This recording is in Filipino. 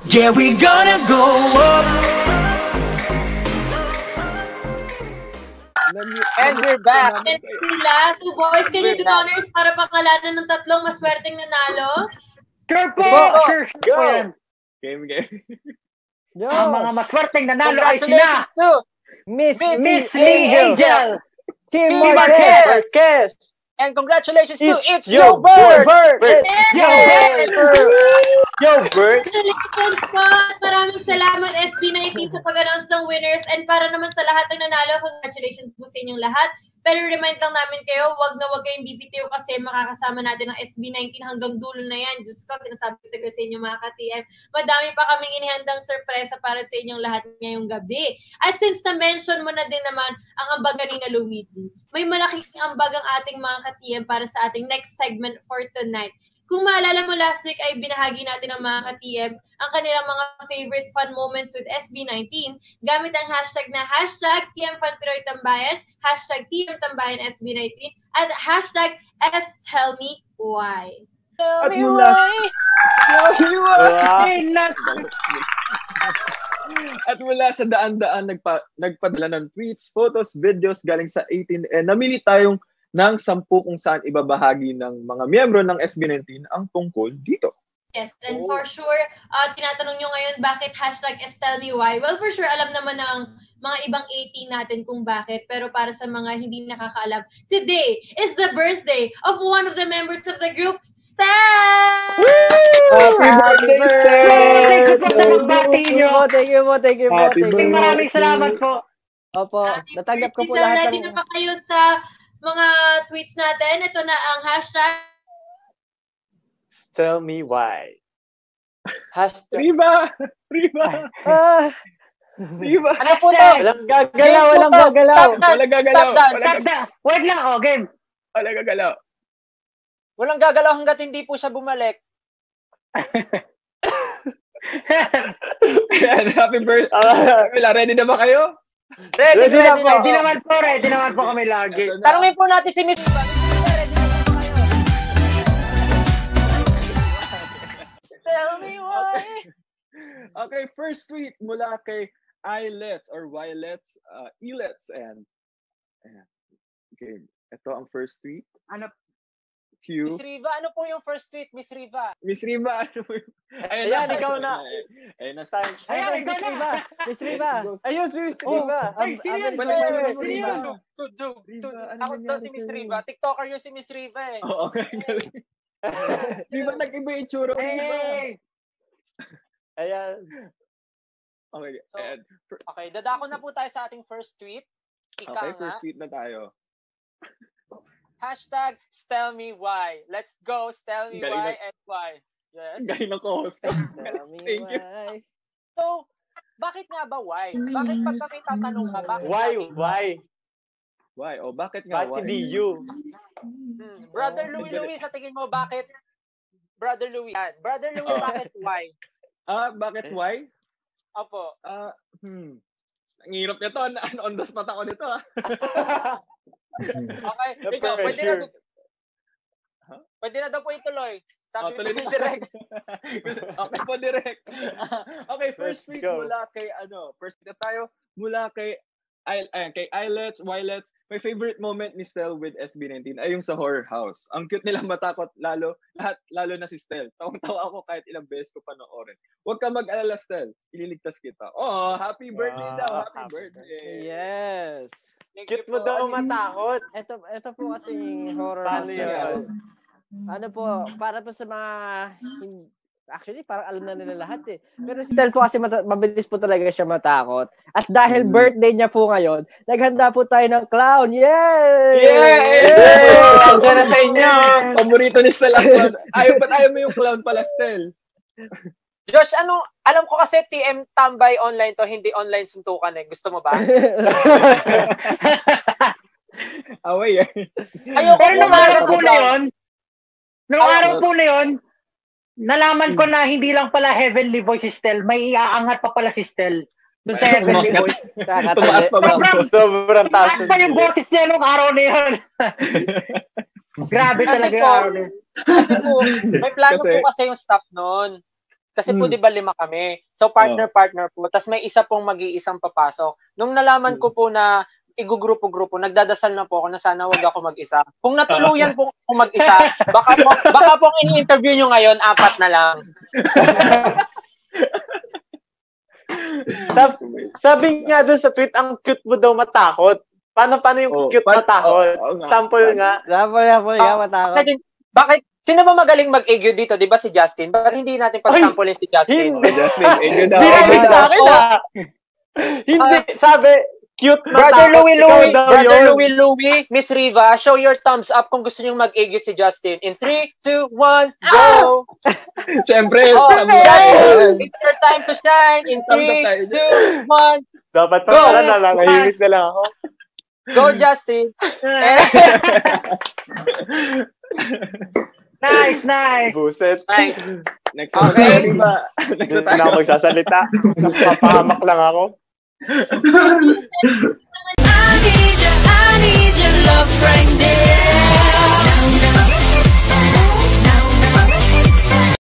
Yeah, we gonna go up. And we're back. Sila, so boys, can you do honors para pangalanan ng tatlong maswerteng nanalo? Sure po! Sure po yan. Game. Ang mga maswerteng nanalo ay sila! Congratulations to Miss Lee Angel! Team Marquez! And congratulations to It's Yo Bird! Yo Bird! Congratulations po! Maraming salamat SB19 sa pag-announce ng winners, and para naman sa lahat ng nanalo, congratulations po sa inyong lahat. Pero remind lang namin kayo, wag kayong bibitiw kasi makakasama natin ang SB19 hanggang dulo na yan. Diyos ko, sinasabi ko talaga sa inyo mga ka-TM. Madami pa kaming inihandang sorpresa para sa inyong lahat ngayong gabi. At since na-mention mo na din naman ang ambagan ni na Luigi, may malaking ambag ang ating mga ka-TM para sa ating next segment for tonight. Kung maalala mo last week ay binahagi natin ng mga ka-TM ang kanilang mga favorite fun moments with SB19 gamit ang hashtag na hashtag TMFunPinoyTambayan, hashtag TMTambayan SB19, at hashtag sTellMeWhy. Tell me why! At mula sa daan-daan nagpadala ng tweets, photos, videos galing sa 18 and namili tayong ng 10 kung saan ibabahagi ng mga miyembro ng SB19 ang tungkol dito. Yes, and for sure, tinatanong nyo ngayon bakit hashtag sTellMeWhy. Well, for sure, alam naman ng mga ibang 18 natin kung bakit. Pero para sa mga hindi nakakaalam, today is the birthday of one of the members of the group, sTell! Happy birthday, sTell! Thank you po. Maraming salamat po. Opo, natanggap ko po lahat ng... Ready na pa kayo sa mga tweets natin? Ito na ang hashtag. Tell me why. Hashtag. Riba! Ano po to? Walang gagalaw. Wait lang, game. Walang gagalaw. Walang gagalaw hanggat hindi po siya bumalik. Happy birthday. Ready na ba kayo? Ready na. Ready naman po kami lagi. Tanungin po natin si Miss Tell me why. Okay, first tweet mula kay Ilets or Ylets, Elets and okay, ito ang first tweet. Ano? Q. Miss Riva, ano po yung first tweet, Miss Riva? Miss Riva, ano po yung... Ayan, ikaw na. Ayun na. Ayan, ikaw na. Miss Riva. Ayun, si Miss Riva. Ako to si Miss Riva. TikToker yun si Miss Riva eh. Oo, galing. Di ba nag-iba yung tsura? Ayan. Okay, so, okay, dadako na po tayo sa ating first tweet. Okay, first tweet na tayo. Hashtag sTellMeWhy. Let's go, sTellMeWhy and why. Yes. Galing ng co-host. Thank you. So, bakit nga ba why? Bakit pagka may tatanong ka, bakit Why? Why? O bakit nga Bakit why? hindi you? Brother Louie, sa tingin mo, bakit? Brother Louie, bakit why? Bakit why? Opo. Ang hirap nito. On the spot ako nito. Okay, ikaw, pwede na daw po ituloy. Sabi ko si Direk. Okay po, Direk. Okay, first tweet mula kay first na tayo mula kay Ilets, Ylets. My favorite moment ni Stel with SB19 ay yung sa horror house. Ang cute nilang matakot, lalo na si Stel. Tawang-tawa ako kahit ilang beses ko panoorin. Huwag ka mag-alala, Stel. Ililigtas kita. Oh, happy birthday daw. Happy birthday. Yes. Cute mo daw matakot. Ito po kasi horror house. Ano po, para po sa mga actually parang alam na nila lahat eh. Pero si Stel po kasi mabilis po talaga siya matakot. At dahil birthday niya po ngayon, naghanda po tayo ng clown. Yay! Yay! Ang sana sa inyo. Paborito ni Stel ang clown. Ayaw mo yung clown pala, Stel. Josh, alam ko kasi TM tambay online to, hindi online suntukan eh. Gusto mo ba? Away eh. Pero nung araw po na yun, nalaman ko na hindi lang pala heavenly voice si Stel, may iaangat pa pala si Stel. Doon sa heavenly voice. Tumaas pa ba? Sobrang taas. Taas pa yung boses niya nung araw na yun. Grabe talaga yung araw na yun. Kasi po, may plano po kasi yung staff noon. Kasi po, di ba 5 kami? So, partner-partner po. Tapos may isa pong mag-iisang papasok. Nung nalaman ko po na igugrupo-grupo, nagdadasal na po ako na sana wag ako mag-isa. Kung natuluyan po ako mag-isa, baka po ini-interview nyo ngayon, 4 na lang. Sabi nga doon sa tweet, ang cute mo daw matakot. Paano yung cute matakot? Sample nga. Sample nga, matakot. Bakit? Sino ba magaling mag-egyo dito? Di ba si Justin? Ba't hindi natin pag-samplein si Justin? Justin, egyo daw. Hindi sa akin Hindi, sabi, cute matakot. Brother Louie, Miss Riva, show your thumbs up kung gusto nyo mag-egyo si Justin. In 3, 2, 1, go! Siyempre, it's your time to shine. In 3, 2, 1, dapat pa pala nangahimik na lang ako. go, Justin! Nice. Buset. Nice. Next na tayo, diba? Next na Hindi na ako magsasalita. Napapahamak lang ako.